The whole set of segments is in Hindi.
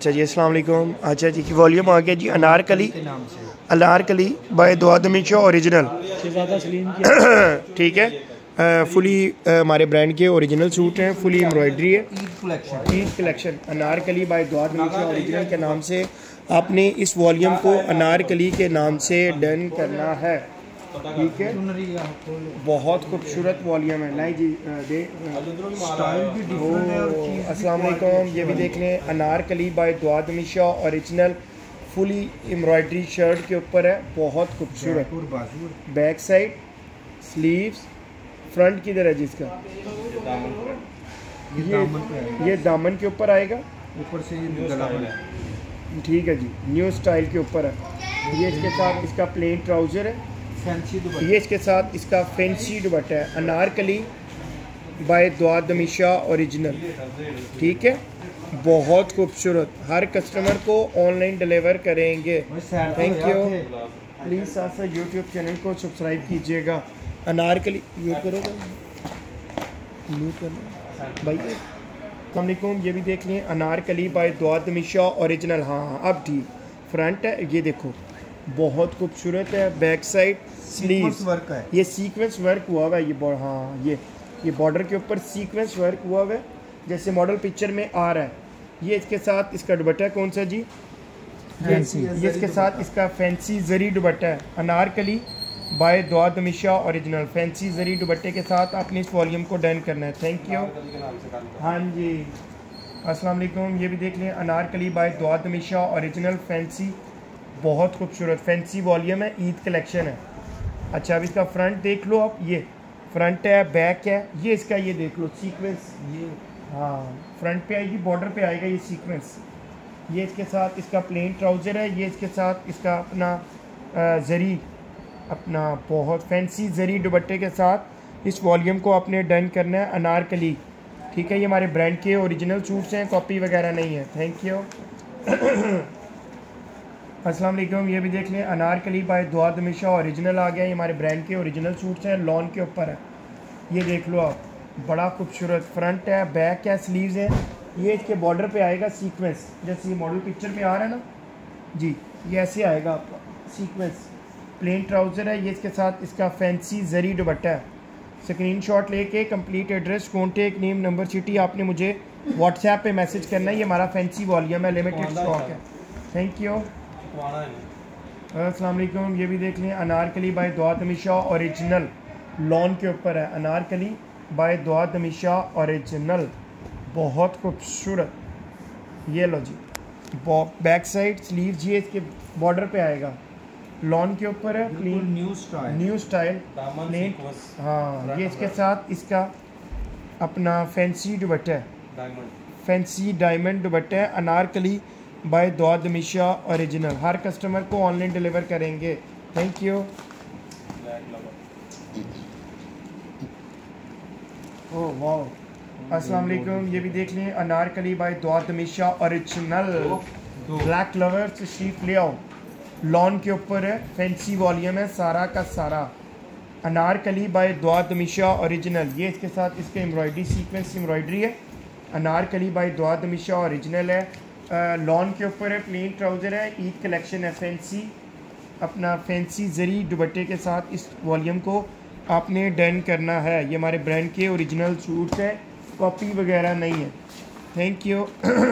अच्छा जी, अस्सलाम वालेकुम। अच्छा जी, की वॉल्यूम आ गया जी अनारकली के नाम से अनारकली बाय दुआद हमीशा ओरिजिनल। ठीक है, फुली हमारे ब्रांड के ओरिजिनल सूट हैं, फुली एम्ब्रॉयडरी है। Eid collection Anarkali by Duad Hamisha original के नाम से आपने इस वॉल्यूम को अनारकली के नाम से डन करना है। ठीक है, बहुत खूबसूरत वॉल्यूम है। नहीं जी स्टाइल भी डिफरेंट है और चीज़ भी अस्सलाम वालेकुम, ये भी देख लें Anarkali by Duad Hamisha original fully embroidery shirt के ऊपर है, बहुत खूबसूरत। बैक साइड, स्लीव्स, फ्रंट किधर है जिसका ये दामन के ऊपर आएगा, ऊपर से ये गला बना। ठीक है जी, न्यू स्टाइल के ऊपर है। ये इसके साथ इसका प्लेन ट्राउज़र है, फैंसी दुपट्टा। ये इसके साथ इसका फैंसी दुपट्टा है अनारकली बाय दुआद हमीशा ओरिजिनल। ठीक है, बहुत खूबसूरत। हर कस्टमर को ऑनलाइन डिलीवर करेंगे। Thank you. प्लीज़ साथ साथ यूट्यूब चैनल को सब्सक्राइब कीजिएगा। अनारकली म्यूट करोगे, म्यूट करना भाई। अस्सलामुअलैकुम, ये भी देख लें अनारकली बाय दुआद हमीशा ओरिजिनल। हाँ अब ठीक फ्रंट है, ये देखो बहुत खूबसूरत है। बैक साइड, स्लीव्स वर्क है, ये सीक्वेंस वर्क हुआ हुआ है। ये हाँ ये बॉर्डर के ऊपर सीक्वेंस वर्क हुआ हुआ है, जैसे मॉडल पिक्चर में आ रहा है। ये इसके साथ इसका दुपट्टा कौन सा जी, ये इसके साथ इसका फैंसी जरी दुपट्टा है Anarkali by Duad Hamisha original. Fancy जरी दुपट्टे के साथ आपने इस वॉल्यूम को डन करना है। Thank you. हाँ जी, अस्सलाम वालेकुम, ये भी देख लें Anarkali by Duad Hamisha original fancy, बहुत खूबसूरत फैंसी वॉल्यूम है, ईद कलेक्शन है। अच्छा अब इसका फ्रंट देख लो आप, ये फ्रंट है, बैक है, ये इसका ये देख लो सीक्वेंस, ये हाँ फ्रंट पे आएगी, बॉर्डर पे आएगा ये सीक्वेंस। ये इसके साथ इसका प्लेन ट्राउज़र है, ये इसके साथ इसका अपना जरी, अपना बहुत फैंसी जरी दुपट्टे के साथ इस वॉल्यूम को आपने डन करना है अनारकली। ठीक है, ये हमारे ब्रांड के ओरिजिनल सूट्स हैं, कॉपी वगैरह नहीं है। Thank you. अस्सलाम वालेकुम, ये भी देख लें अनारकली बाय दुआद हमीशा ओरिजिनल आ गया। ये हमारे ब्रांड के ओरिजिनल सूट्स हैं, लॉन के ऊपर है। ये देख लो आप, बड़ा खूबसूरत फ्रंट है, बैक है, स्लीव्स है। ये इसके बॉर्डर पे आएगा सीक्वेंस, जैसे ये मॉडल पिक्चर में आ रहा है ना जी, ये ऐसे आएगा आपका सीक्वेंस। प्लेन ट्राउज़र है, ये इसके साथ इसका फैंसी जरी दुपट्टा है। स्क्रीनशॉट लेके complete address, contact name, number, city आपने मुझे व्हाट्सएप पे मैसेज करना है। ये हमारा फैंसी वॉल्यूम है, लिमिटेड स्टॉक है। Thank you. अस्सलाम वालेकुम, ये भी देख लें Anarkali by Duad Hamisha original, lawn के ऊपर है अनारकली बाय दुआद हमीशा ओरिजिनल, बहुत खूबसूरत। ये लो जी, बैक साइड, स्लीव जी इसके बॉर्डर पे आएगा, लॉन के ऊपर है, क्लीन न्यू स्टाइल प्लेन। हाँ ये इसके साथ इसका अपना फैंसी दुपट्टा है, फैंसी डायमंड दुपट्टा है अनारकली बाय दुआद हमीशा ओरिजिनल। हर कस्टमर को ऑनलाइन डिलीवर करेंगे। Thank you. ओह वाह, अस्सलाम वालेकुम, ये भी देख लें Anarkali by Duad Hamisha original. Black lovers तशरीफ ले आओ, लॉन के ऊपर है, फैंसी वॉल्यूम है सारा का सारा। अनारकली बाय दुआद हमीशा ओरिजिनल, ये इसके साथ इसके एम्ब्रॉयडरी सीक्वेंस एम्ब्रॉयडरी है। अनारकली बाय दुआद हमीशा ओरिजिनल है, लॉन के ऊपर है, प्लेन ट्राउज़र है, ईद कलेक्शन है। फैंसी अपना फैंसी जरी दुपट्टे के साथ इस वॉल्यूम को आपने डन करना है। ये हमारे ब्रांड के ओरिजिनल सूट्स हैं, कॉपी वगैरह नहीं है। Thank you.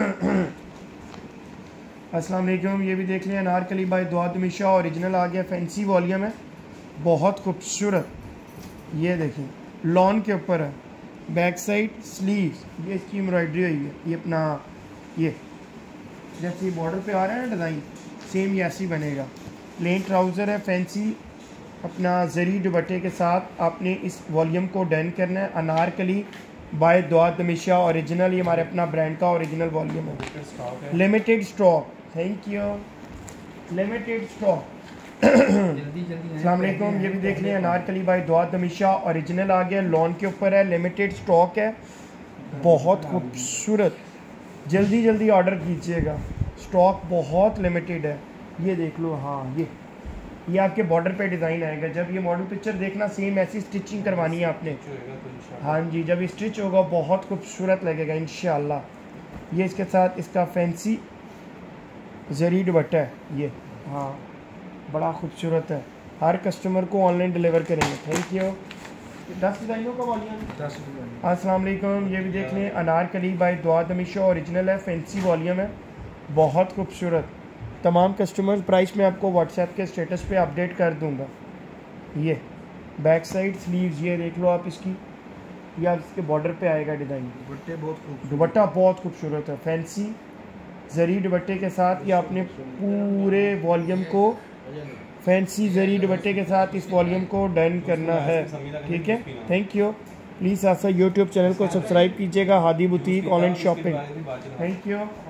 अस्सलाम वालेकुम, ये भी देख लें अनारकली बाय दुआद हमीशा ओरिजिनल आ गया, फैंसी वॉल्यूम है, बहुत खूबसूरत। ये देखें लॉन के ऊपर है, बैक साइड, स्लीव्स, ये इसकी एम्ब्रॉयडरी हुई है। ये अपना ये जैसे ये बॉर्डर पे आ रहा है ना डिज़ाइन, सेम ये ऐसी बनेगा। प्लेन ट्राउज़र है, फैंसी अपना जरी दुपट्टे के साथ आपने इस वॉल्यूम को डन करना है। अनारकली बाय दुआद हमीशा ओरिजिनल, ये हमारे अपना ब्रांड का ओरिजिनल वॉल्यूम है, limited stock. Thank you, limited stock. अस्सलाम वालेकुम, ये भी देख लें अनारकली बाय दुआद हमीशा ओरिजिनल आ गया, लॉन के ऊपर है, लिमिटेड स्टॉक है, बहुत खूबसूरत। जल्दी जल्दी ऑर्डर कीजिएगा, स्टॉक बहुत लिमिटेड है। ये देख लो, हाँ ये आपके बॉर्डर पे डिज़ाइन आएगा। जब ये मॉडल पिक्चर देखना, सेम ऐसी स्टिचिंग करवानी है आपने। हाँ जी, जब ये स्टिच होगा बहुत खूबसूरत लगेगा इंशाल्लाह। ये इसके साथ इसका फैंसी जरी दुपट्टा है ये, हाँ बड़ा खूबसूरत है। हर कस्टमर को ऑनलाइन डिलीवर करेंगे। Thank you. 10 डिज़ाइनों का वॉल्यूम। 10 डिज़ाइन। अस्सलाम वालेकुम, ये भी देख लें, अनारकली बाय दुआत हमेशा ओरिजिनल है, फैंसी वॉल्यूम है, बहुत खूबसूरत। तमाम कस्टमर प्राइस में आपको व्हाट्सएप के स्टेटस पे अपडेट कर दूंगा। ये बैक साइड स्लीव्स ये देख लो आप इसकी, या इसके बॉर्डर पे आएगा डिज़ाइन। दुपट्टे बहुत खूबसूरत, दुपट्टा बहुत खूबसूरत है, फैंसी जरी दुपट्टे के साथ। या अपने पूरे वॉल्यूम को फैंसी जरी दुपट्टे के साथ इस वॉल्यूम को डन करना है, ठीक है। Thank you. प्लीज़ ऐसा यूट्यूब चैनल को सब्सक्राइब कीजिएगा, Hadi boutique online shopping. Thank you.